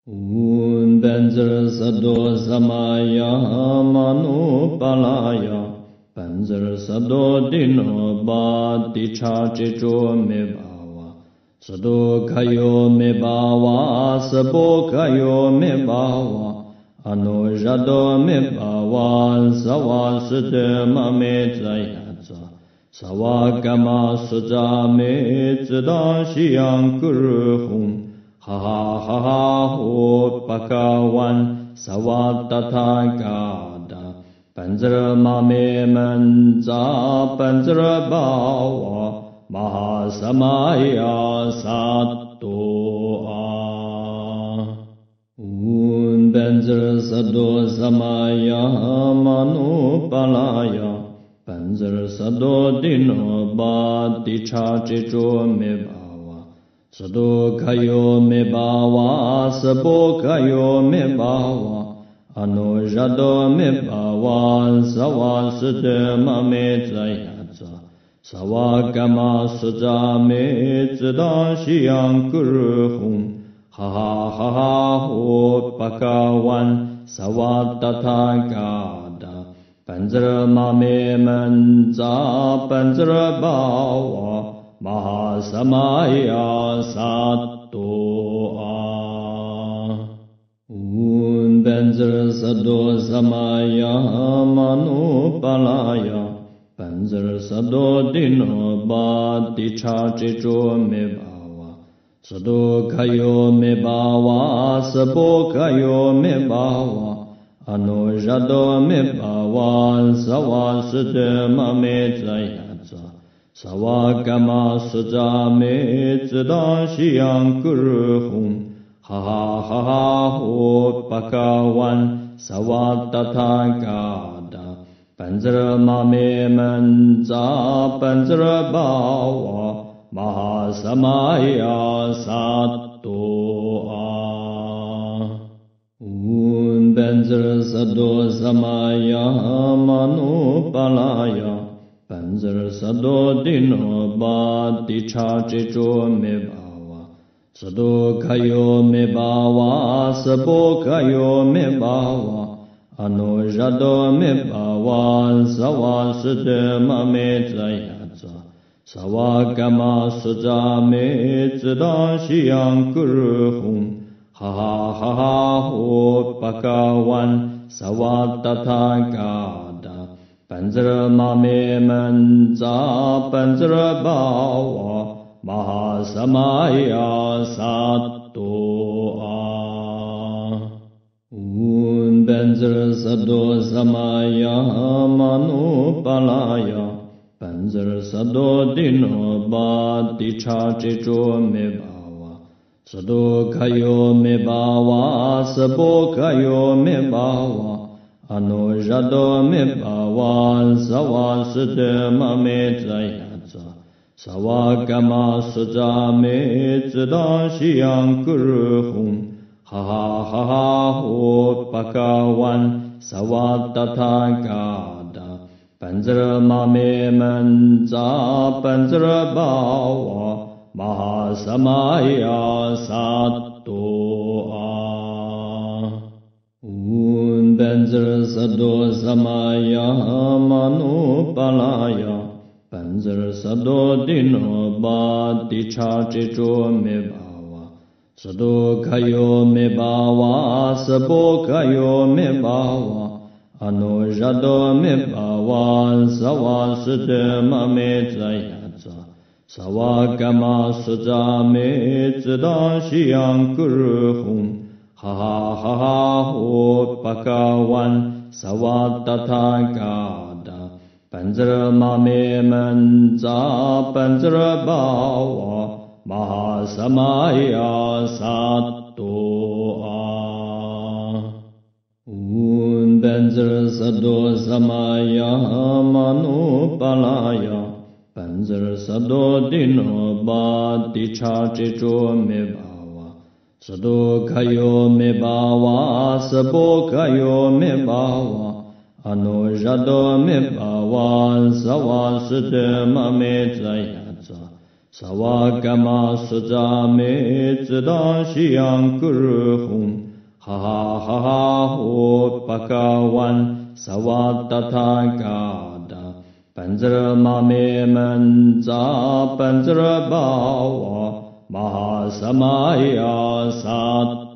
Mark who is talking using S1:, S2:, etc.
S1: 本自萨多萨玛呀玛努巴拉呀，本自萨多迪诺巴迪查吉卓梅巴瓦，萨多卡尤梅巴瓦，萨波卡尤梅巴瓦，阿努扎多梅巴瓦，萨瓦斯德玛梅扎呀扎，萨瓦伽玛苏扎梅兹达西扬格鲁红。哈哈哈哈呼巴嘎万萨瓦达他嘎达班兹勒玛梅门扎班兹勒巴瓦玛哈萨玛呀萨多啊班兹勒萨多萨玛呀玛努巴拉呀班兹勒萨多迪诺巴迪查吉卓梅巴萨多卡尤梅巴瓦，萨波卡尤梅巴瓦，阿努扎多梅巴瓦，萨瓦斯德玛梅扎呀扎，萨瓦伽玛苏扎梅兹达西扬格鲁红，哈哈哈哈呼巴嘎万萨瓦达他嘎达，班兹勒玛梅门扎班兹勒巴瓦。玛哈萨玛呀萨多啊班兹萨多萨玛呀玛努巴拉呀班兹萨多迪诺巴迪查吉卓梅巴瓦萨多卡尤梅巴瓦萨波卡尤梅巴瓦阿努扎多梅巴瓦萨瓦斯德玛梅扎呀扎萨瓦伽玛苏扎梅兹达西扬格鲁红，哈哈哈哈呼巴嘎万萨瓦达他嘎达班兹勒玛梅门扎班兹勒巴瓦玛哈萨玛呀萨多啊班兹勒萨多萨玛呀玛努巴拉呀班兹萨多迪诺巴迪查吉卓梅巴瓦，萨多卡尤梅巴瓦，萨波卡尤梅巴瓦，阿努扎多梅巴瓦，萨瓦斯德玛梅扎呀扎，萨瓦伽玛苏扎梅兹达西扬格鲁红，哈哈哈哈呼巴嘎万萨瓦达他嘎达。班兹勒玛梅门扎班兹勒巴瓦玛哈萨玛呀萨多啊班兹勒萨多萨玛呀玛努巴拉呀班兹勒萨多迪诺巴迪查吉卓梅巴瓦萨多卡尤梅巴瓦萨波卡尤梅巴瓦阿努扎多梅巴瓦萨瓦斯德玛梅扎呀扎，萨瓦伽玛苏扎梅兹达西扬格鲁红，哈哈哈哈呼巴嘎万萨瓦达他嘎达班兹勒玛梅门扎班兹勒巴瓦玛哈萨玛呀萨多啊班兹萨多萨玛呀玛努巴拉呀班兹萨多迪诺巴迪查吉卓梅巴瓦萨多卡尤梅巴瓦萨波卡尤梅巴瓦阿努扎多梅巴瓦萨瓦斯德玛梅扎呀扎萨瓦伽玛苏扎梅兹达西扬格鲁红哈哈哈哈呼巴嘎万萨瓦达他嘎达班兹勒玛梅门扎班兹勒巴瓦玛哈萨玛呀萨多啊班兹勒萨多萨玛呀玛努巴拉呀班兹勒萨多迪诺巴迪查吉卓梅巴萨多卡尤梅巴瓦，萨波卡尤梅巴瓦，阿努扎多梅巴瓦，萨瓦斯德玛梅扎呀扎， 萨瓦伽玛苏扎美自当西洋格日红，哈哈哈哈呼巴嘎万萨瓦达他嘎达，班兹勒玛美门扎班兹勒巴瓦玛哈萨玛亚萨。